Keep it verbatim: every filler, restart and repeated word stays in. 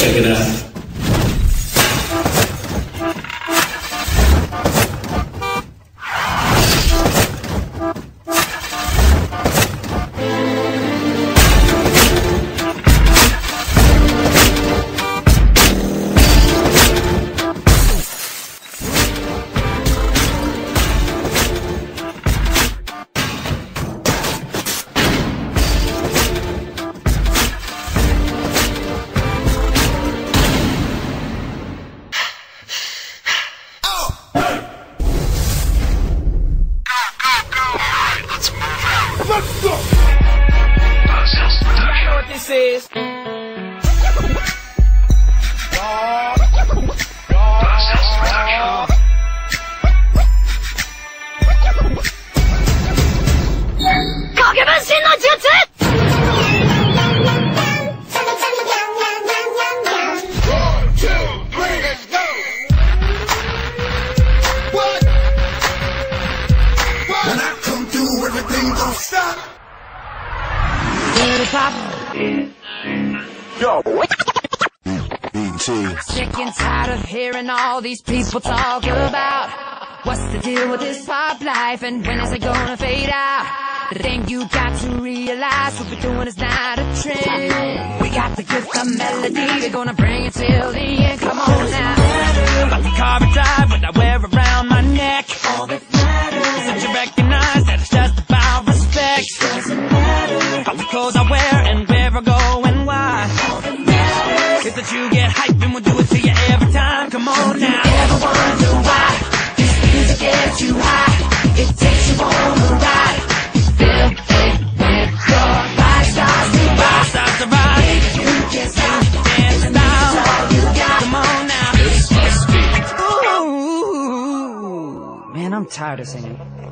Check it out. Let's go! You know what this is? Stop! Yo! Sick and tired of hearing all these people talk about what's the deal with this pop life and when is it gonna fade out? The thing you got to realize, what we're doing is not a trend. We got the gift of melody, we're gonna bring it till the end. Come on now. Got the car I drive, what I wear around my neck. All that matters. Don't you recognize that it's just about respect? Doesn't matter. Got the clothes I wear and where I go and why. All that matters. Is that you get hyped and we'll do it to you every time. Come on now. Ever wonder why this music gets you high? It takes you on a ride. Feel it when your body starts to rock. Starts to ride. You can't stop. Dance And that's all you got. Come on now. This must be. Ooh, man, I'm tired of singing.